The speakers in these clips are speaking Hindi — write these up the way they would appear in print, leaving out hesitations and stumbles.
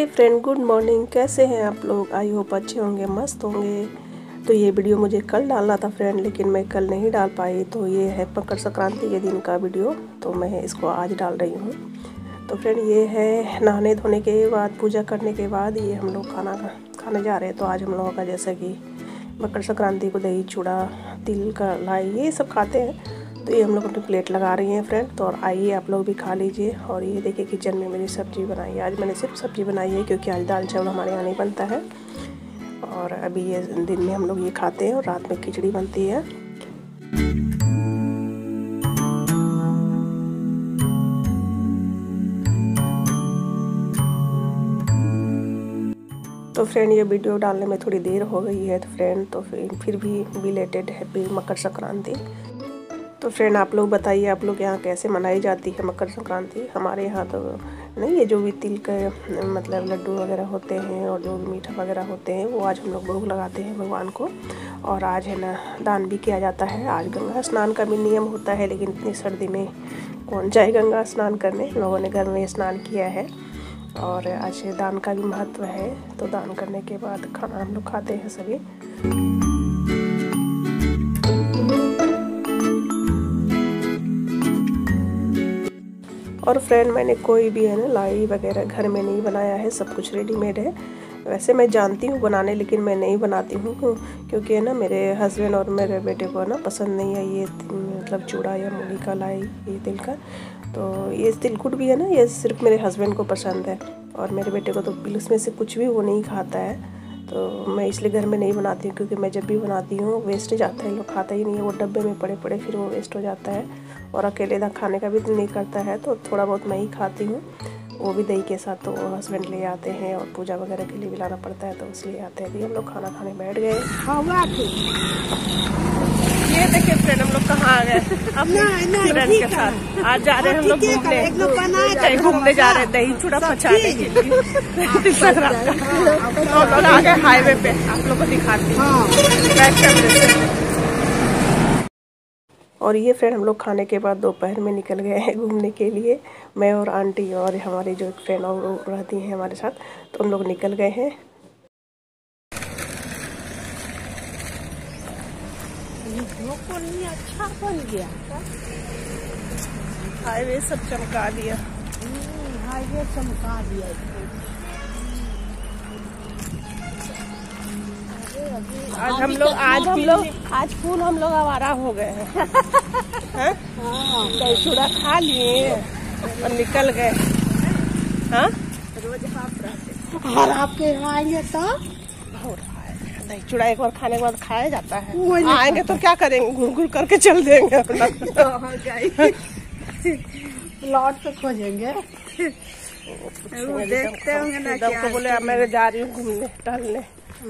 Friend, good morning. कैसे हैं आप लोग? आई होप अच्छे होंगे, मस्त होंगे। तो ये वीडियो मुझे कल डालना था फ्रेंड, लेकिन मैं कल नहीं डाल पाई। तो ये है मकर संक्रांति के दिन का वीडियो, तो मैं इसको आज डाल रही हूँ। तो फ्रेंड, ये है नहाने धोने के बाद, पूजा करने के बाद ये हम लोग खाना खाने जा रहे हैं। तो आज हम लोगों का जैसा कि मकर संक्रांति को दही चूड़ा, तिल का लाई, ये सब खाते हैं। तो ये हम लोग अपनी प्लेट लगा रही हैं फ्रेंड। तो और आइए आप लोग भी खा लीजिए। और ये देखिए किचन में मेरी सब्ज़ी बनाई है। आज मैंने सिर्फ सब्ज़ी बनाई है क्योंकि आज दाल चावल हमारे यहाँ नहीं बनता है। और अभी ये दिन में हम लोग ये खाते हैं और रात में खिचड़ी बनती है। तो फ्रेंड, ये वीडियो डालने में थोड़ी देर हो गई है तो फ्रेंड, तो फिर भी बिलेटेड हैप्पी मकर संक्रांति। तो फ्रेंड, आप लोग बताइए, आप लोग यहाँ कैसे मनाई जाती है मकर संक्रांति? हमारे यहाँ तो नहीं, ये जो भी तिल के मतलब लड्डू वगैरह होते हैं और जो भी मीठा वगैरह होते हैं वो आज हम लोग भोग लगाते हैं भगवान को। और आज है ना, दान भी किया जाता है। आज गंगा स्नान का भी नियम होता है, लेकिन इतनी सर्दी में कौन जाए गंगा स्नान करने। लोगों ने घर में स्नान किया है। और आज दान का भी महत्व है। तो दान करने के बाद खाना हम लोग खाते हैं सभी। और फ्रेंड, मैंने कोई भी है ना लाई वगैरह घर में नहीं बनाया है, सब कुछ रेडीमेड है। वैसे मैं जानती हूँ बनाने, लेकिन मैं नहीं बनाती हूँ क्योंकि है ना, मेरे हस्बैंड और मेरे बेटे को ना पसंद नहीं है ये मतलब चूड़ा या मूली का लाई, ये तिल का। तो ये तिलकुट भी है ना, ये सिर्फ मेरे हस्बैंड को पसंद है। और मेरे बेटे को तो इसमें से कुछ भी वो नहीं खाता है। तो मैं इसलिए घर में नहीं बनाती हूँ, क्योंकि मैं जब भी बनाती हूँ वेस्ट जाता है, लोग खाता ही नहीं है। वो डब्बे में पड़े पड़े फिर वो वेस्ट हो जाता है। और अकेले खाने का भी दिल नहीं करता है, तो थोड़ा बहुत मैं ही खाती हूँ, वो भी दही के साथ। तो हस्बैंड ले आते हैं और पूजा वगैरह के लिए भी लाना पड़ता है, तो इसलिए आते हैं। हम लोग खाना खाने बैठ गए। ये देखिए फ्रेंड, हम लोग कहाँ आ गए अपने फ्रेंड के साथ। आज जा रहे हैं हम लोग घूमने जा रहे हैं, दही चूड़ा पचाने के लिए। हम लोग आ गए हाईवे पे, आप लोग को दिखाते हैं। और ये फ्रेंड, हम लोग खाने के बाद दोपहर में निकल गए हैं घूमने के लिए। मैं और आंटी और हमारी जो फ्रेंड और रहती हैं हमारे साथ, तो हम लोग निकल गए हैं। अच्छा बन गया, हाईवे सब चमका दिया। हाईवे चमका दिया। आज फूल हम लोग आवारा हो गए हैं। दही चूड़ा खा लिए और निकल गए। हाँ, रोज आप रहते और आपके यहाँ आएंगे तो दही चूड़ा एक बार खाने के बाद खाया जाता है। आएंगे तो क्या करेंगे, घूर घूर करके चल देंगे अपना। लौट के खोजेंगे, देखते होंगे ना। सबको बोले मैं जा रही हूँ घूमने टहलने।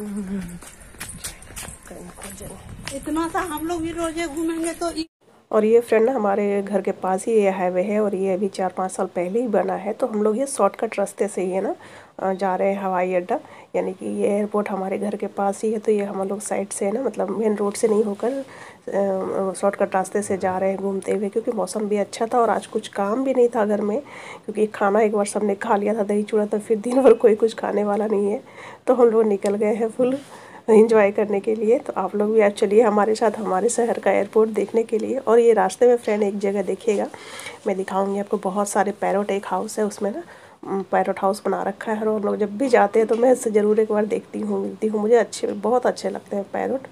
इतना सा हम लोग भी रोजे घूमेंगे तो। और ये फ्रेंड ना, हमारे घर के पास ही ये हाईवे है और ये अभी 4-5 साल पहले ही बना है। तो हम लोग ये शॉर्टकट रास्ते से ही है ना जा रहे हैं हवाई अड्डा, यानी कि ये एयरपोर्ट हमारे घर के पास ही है। तो ये हम लोग साइड से है ना, मतलब मेन रोड से नहीं होकर शॉर्टकट रास्ते से जा रहे हैं घूमते हुए, क्योंकि मौसम भी अच्छा था और आज कुछ काम भी नहीं था घर में। क्योंकि खाना एक बार सबने खा लिया था दही चूड़ा, तो फिर दिन भर कोई कुछ खाने वाला नहीं है। तो हम लोग निकल गए हैं फुल एंजॉय करने के लिए। तो आप लोग भी आप चलिए हमारे साथ हमारे शहर का एयरपोर्ट देखने के लिए। और ये रास्ते में फ्रेंड एक जगह देखिएगा, मैं दिखाऊंगी आपको। बहुत सारे पैरोट, एक हाउस है उसमें ना, पैरोट हाउस बना रखा है। और लोग जब भी जाते हैं तो मैं इससे ज़रूर एक बार देखती हूँ, मिलती हूँ। मुझे बहुत अच्छे लगते हैं पैरोट।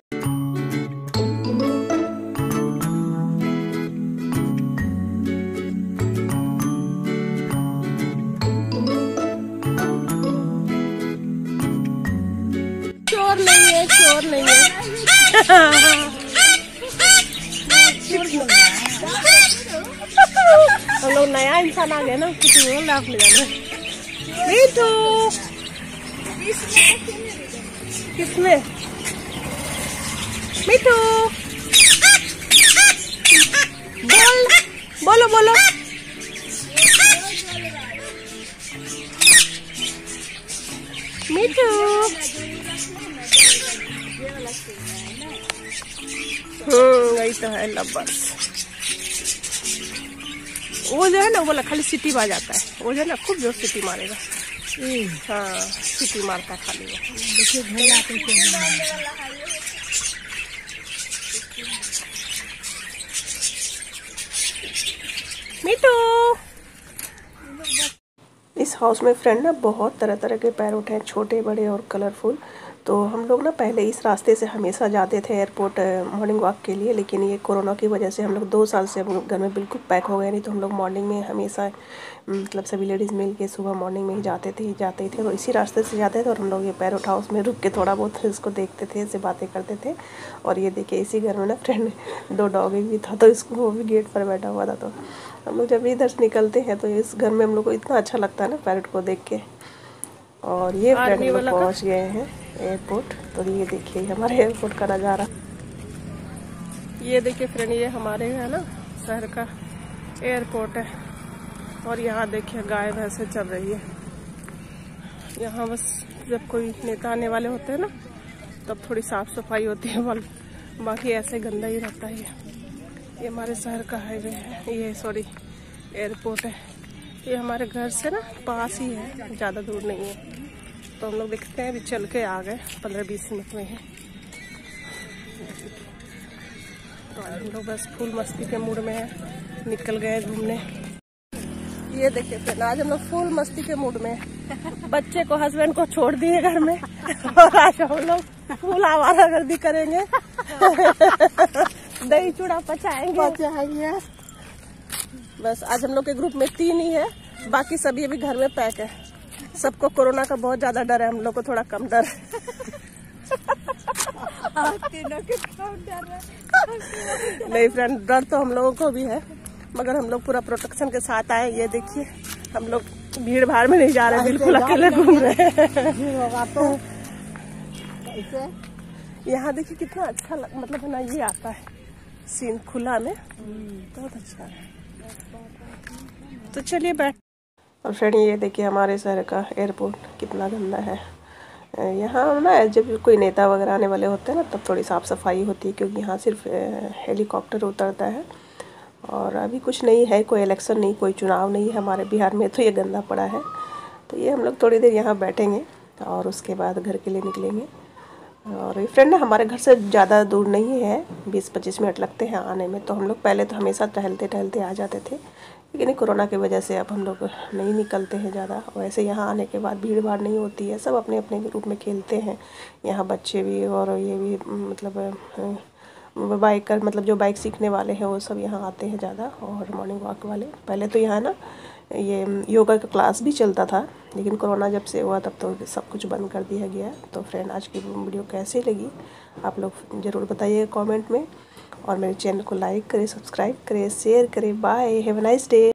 चोर नहीं है हम लोग नया इंसान आ गया ना, कुछ बोल रहा आप ले जाना। मीठू किसमें? मीठू बोलो बोलो। मीठू वही तो है लब्बस। वो जो है ना, वो बोला खाली सीटी आ जाता है, वो जो है ना खूब जोर सीटी मारेगा। हाँ सीटी मारता खाली देखिए भैया मीठू। इस हाउस में फ्रेंड ना बहुत तरह तरह के पैरोट हैं, छोटे बड़े और कलरफुल। तो हम लोग ना पहले इस रास्ते से हमेशा जाते थे एयरपोर्ट मॉर्निंग वॉक के लिए, लेकिन ये कोरोना की वजह से हम लोग 2 साल से घर में बिल्कुल पैक हो गए। नहीं तो हम लोग मॉर्निंग में हमेशा मतलब सभी लेडीज़ मिल के सुबह मॉर्निंग में ही जाते थे और इसी रास्ते से जाते थे। और हम लोग ये पैरोट हाउस में रुक के थोड़ा बहुत इसको देखते थे, इससे बातें करते थे। और ये देखिए इसी घर में ना फ्रेंड 2 डॉगी भी था, तो इसको वो भी गेट पर बैठा हुआ था। तो हम लोग जब इधर से निकलते हैं तो इस घर में हम लोग को इतना अच्छा लगता है ना पैरोट को देख के। और ये फ्रेंड हम लोग पहुँच गए हैं एयरपोर्ट। तो ये देखिए हमारे एयरपोर्ट का नज़ारा। ये देखिए फ्रेंड ये हमारे है ना शहर का एयरपोर्ट है। और यहाँ देखिए गाय भैंसे चल रही है। यहाँ बस जब कोई नेता आने वाले होते हैं ना तब थोड़ी साफ सफाई होती है, बाकी ऐसे गंदा ही रहता है। ये हमारे शहर का हाईवे है, ये सॉरी एयरपोर्ट है। ये हमारे घर से ना पास ही है, ज़्यादा दूर नहीं है। तो हम लोग देखते हैं, अभी चल के आ गए 15-20 मिनट में है। तो आज हम लोग बस फुल मस्ती के मूड में है, निकल गए घूमने। ये देखिए फिर आज हम लोग फुल मस्ती के मूड में है। बच्चे को हस्बैंड को छोड़ दिए घर में और आज हम लोग फुल आवारागर्दी करेंगे। दही चूड़ा पचाएंगे। बस आज हम लोग के ग्रुप में 3 ही है, बाकी सभी अभी घर में पैक है। सबको कोरोना का बहुत ज्यादा डर है, हम लोग को थोड़ा कम डर है। नहीं फ्रेंड डर तो हम लोगों को भी है, मगर हम लोग पूरा प्रोटेक्शन के साथ आए। ये देखिए हम लोग भीड़ भाड़ में नहीं जा रहे, बिल्कुल अकेले घूम रहे हैं। यहाँ देखिए कितना अच्छा मतलब है ना, ये आता है सीन खुला में, बहुत अच्छा है। तो चलिए बैठ। और फ्रेंड ये देखिए हमारे शहर का एयरपोर्ट कितना गंदा है। यहाँ ना जब कोई नेता वगैरह आने वाले होते हैं ना तब थोड़ी साफ़ सफाई होती है, क्योंकि यहाँ सिर्फ हेलीकॉप्टर उतरता है। और अभी कुछ नहीं है, कोई इलेक्शन नहीं, कोई चुनाव नहीं है हमारे बिहार में, तो ये गंदा पड़ा है। तो ये हम लोग थोड़ी देर यहाँ बैठेंगे और उसके बाद घर के लिए निकलेंगे। और ये फ्रेंड ना हमारे घर से ज़्यादा दूर नहीं है, 20-25 मिनट लगते हैं आने में। तो हम लोग पहले तो हमेशा टहलते टहलते आ जाते थे, लेकिन कोरोना की वजह से अब हम लोग नहीं निकलते हैं ज़्यादा। और ऐसे यहाँ आने के बाद भीड़ भाड़ नहीं होती है, सब अपने अपने ग्रुप में खेलते हैं। यहाँ बच्चे भी और ये भी मतलब बाइक का मतलब जो बाइक सीखने वाले हैं वो सब यहाँ आते हैं ज़्यादा, और मॉर्निंग वॉक वाले। पहले तो यहाँ ना ये योगा का क्लास भी चलता था, लेकिन कोरोना जब से हुआ तब तो सब कुछ बंद कर दिया गया। तो फ्रेंड आज की वीडियो कैसी लगी आप लोग ज़रूर बताइएगा कमेंट में, और मेरे चैनल को लाइक करें, सब्सक्राइब करें, शेयर करें। Bye, have a nice day.